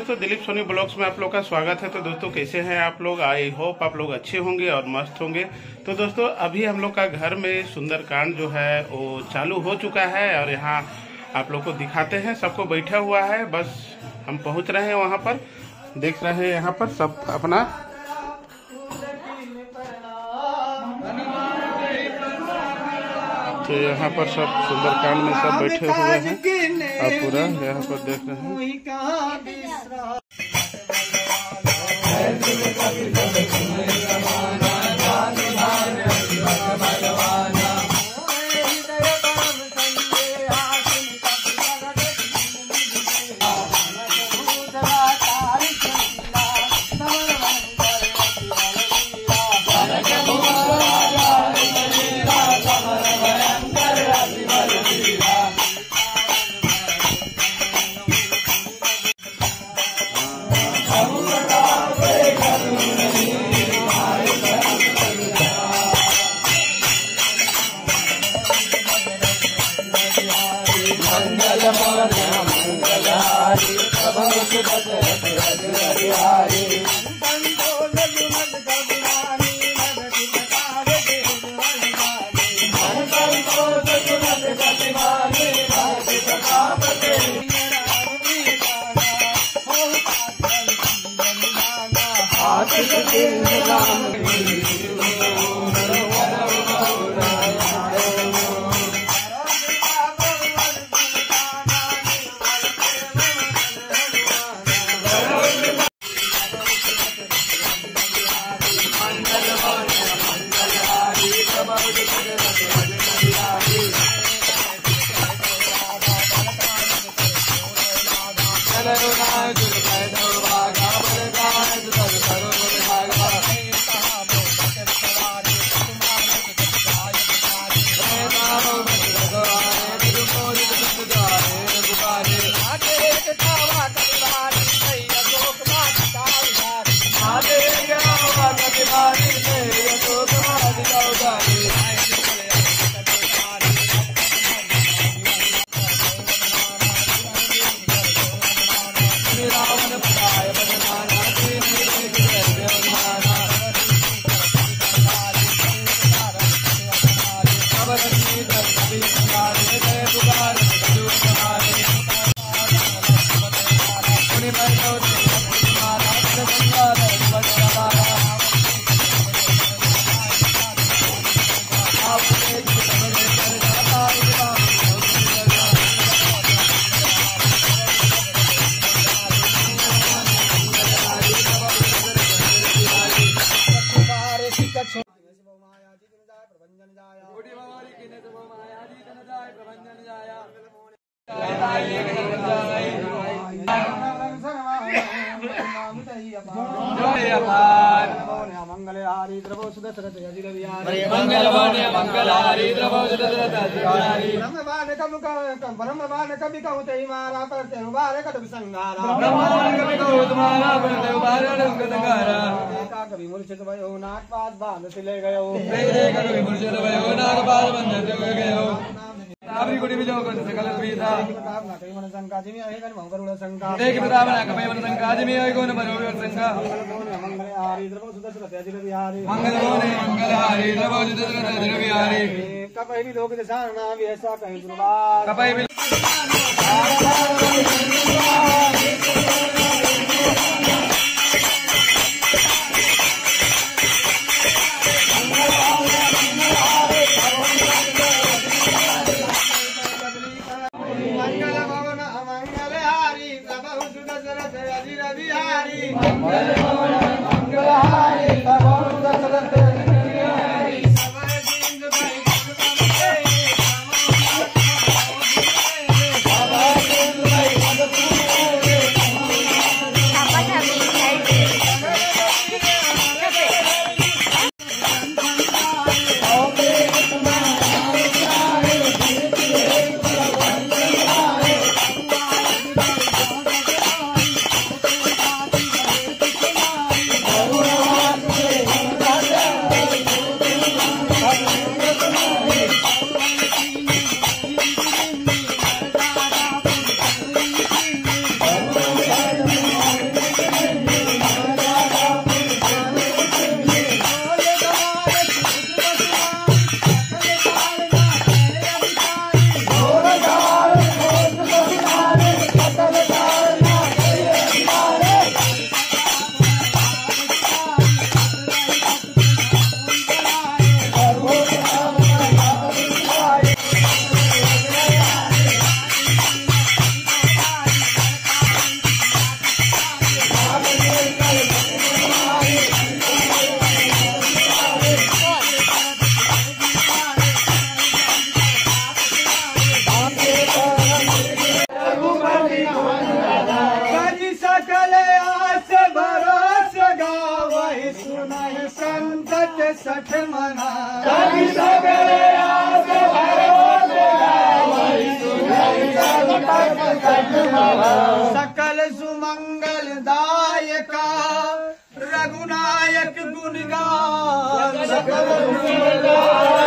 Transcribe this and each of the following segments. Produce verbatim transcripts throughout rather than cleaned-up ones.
दोस्तों, दिलीप सोनी ब्लॉग्स में आप लोग का स्वागत है। तो दोस्तों कैसे हैं आप लोग? आई होप आप लोग अच्छे होंगे और मस्त होंगे। तो दोस्तों अभी हम लोग का घर में सुंदरकांड जो है वो चालू हो चुका है और यहाँ आप लोग को दिखाते हैं। सबको बैठा हुआ है, बस हम पहुँच रहे हैं वहाँ पर। देख रहे हैं यहाँ पर सब अपना तो यहाँ पर सब सुंदरकांड में सब बैठे हुए हैं और पूरा यहाँ पर देख रहे हैं। मंगलहारी द्रवो सुदशरथ अजिर विहारी मंगलवान मंगलहारी द्रवो सुदशरथ अजिर विहारी ब्रह्मवान कवि का ब्रह्मवान कवि का उतई मारा पर ते उबारे कट संगारा ब्रह्मवान कवि का तुम्हारा पर ते उबारे रंग संगारा का कवि मूर्छित भयो नागपात बांध से ले गयो रे कवि मूर्छित भयो नागपात बांध से ले गयो आपरी गुडी बिलो कर सकल सुविधा प्रताप ना कई मन शंका जिमी आहे कर मंगरुड़ शंका देख प्रताप ना कई मन शंका जिमी आहे कोन बरोबर शंका मंगलहारी द्रवो सुदशरथ अजिर विहारी मंगलवान मंगलहारी द्रवो सुदशरथ अजिर विहारी कपै भी लोक दशाना भी ऐसा कहीं दुर्बार कपै भी आसे सठ मना कवि सगले आसे भरोसे गावई सुनई संकट कट मना सकल सुमंगल दायका रघुनायक गुण गान सकल सुमंगल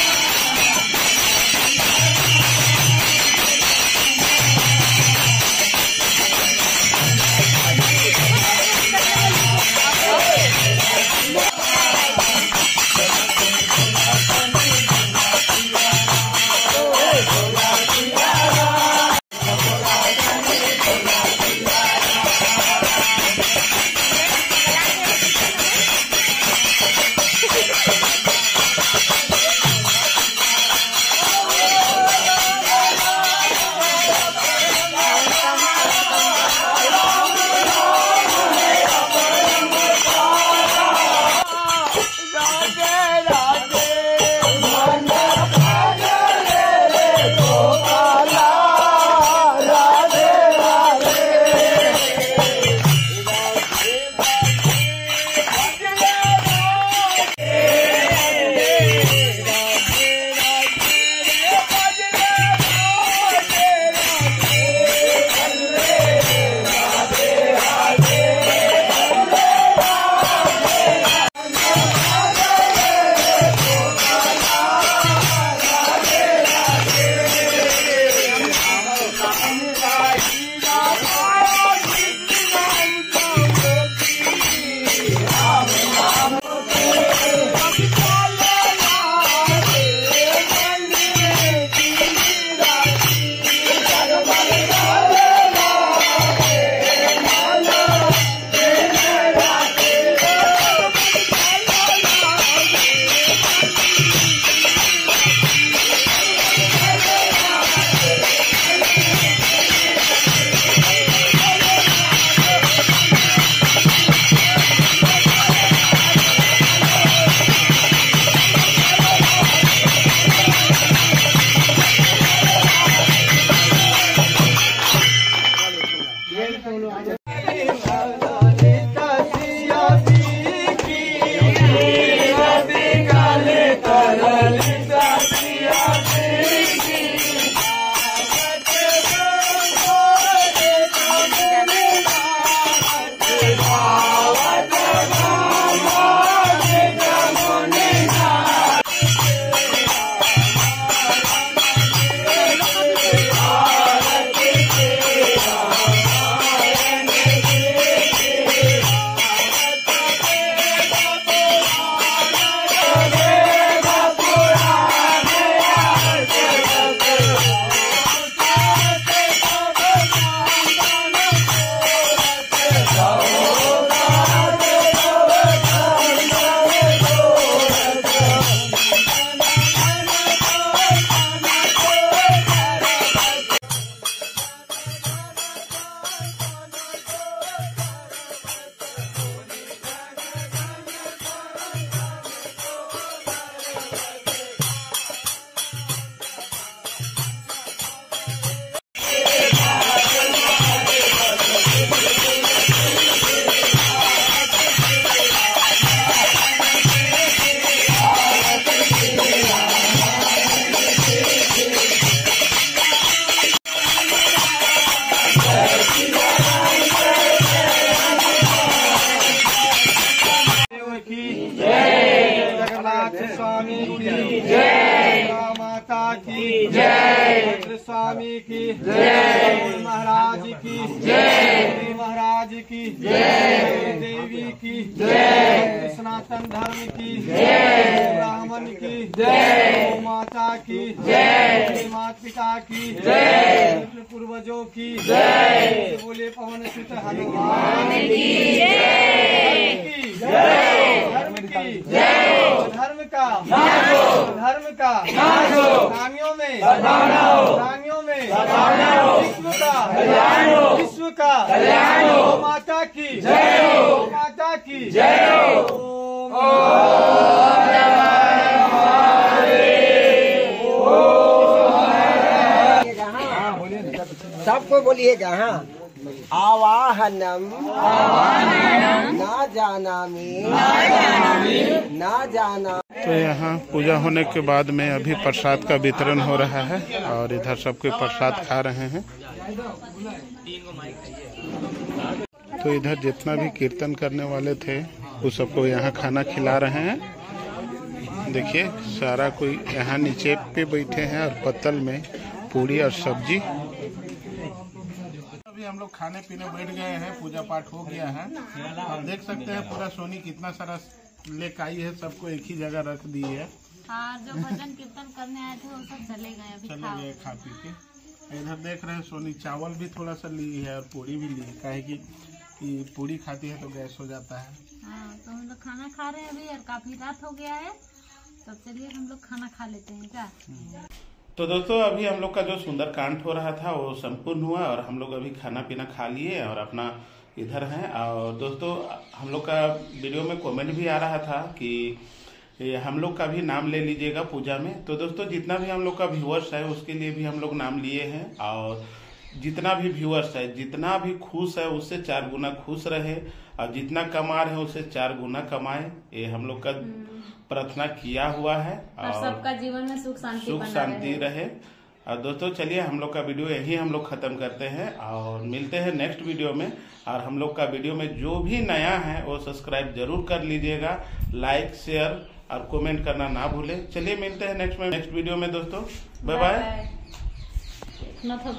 स्वामी की जय, माता की जय, स्वामी की जय, महाराज की जय, महाराज की जय, देवी की जय, सनातन धर्म की जय, ब्राह्मण की जय, माता की जय, माता पिता की जय, पूर्वजों की जय, बोले पवन सुत हनुमान की जय, धर्म की जय, धर्म का धर्म का प्राणियों में प्राणियों में विश्व का विश्व का गौ माता की गौ माता की सबको बोलिएगा। हाँ, आवाहनम न जाना में ना जाना। तो यहाँ पूजा होने के बाद में अभी प्रसाद का वितरण हो रहा है और इधर सबके प्रसाद खा रहे हैं। तो इधर जितना भी कीर्तन करने वाले थे वो सबको यहाँ खाना खिला रहे हैं। देखिए सारा कोई यहाँ नीचे पे बैठे हैं और पत्तल में पूरी और सब्जी। अभी हम लोग खाने पीने बैठ गए हैं, पूजा पाठ हो गया है। आप देख सकते हैं पूरा सोनी कितना सारा लेके आई है, सबको एक ही जगह रख दी है। हाँ, जो भजन कीर्तन करने आए थे वो सब चले गए, अभी चले गए खा पी के। इधर देख रहे हैं सोनी चावल भी थोड़ा सा ली है और पूरी भी ली है, काहे कि पूरी खाती है तो गैस हो जाता है। हाँ, तो हम लोग खाना खा रहे हैं अभी और काफी रात हो गया है, तो चलिए हम लोग खाना खा लेते हैं क्या। तो दोस्तों अभी हम लोग का जो सुंदर कांड हो रहा था वो संपूर्ण हुआ और हम लोग अभी खाना पीना खा लिए और अपना इधर हैं। और दोस्तों हम लोग का वीडियो में कमेंट भी आ रहा था कि हम लोग का भी नाम ले लीजिएगा पूजा में। तो दोस्तों जितना भी हम लोग का व्यूअर्स है उसके लिए भी हम लोग नाम लिए हैं और जितना भी व्यूअर्स है जितना भी खुश है उससे चार गुना खुश रहे और जितना कमा रहे हैं उससे चार गुना कमाए, ये हम लोग का प्रार्थना किया हुआ है और सबका जीवन में सुख शांति सुख शांति रहे। और दोस्तों चलिए हम लोग का वीडियो यही हम लोग खत्म करते हैं और मिलते हैं नेक्स्ट वीडियो में। और हम लोग का वीडियो में जो भी नया है वो सब्सक्राइब जरूर कर लीजिएगा, लाइक शेयर और कमेंट करना ना भूलें। चलिए मिलते हैं नेक्स्ट में नेक्स्ट वीडियो में दोस्तों, बाय बाय।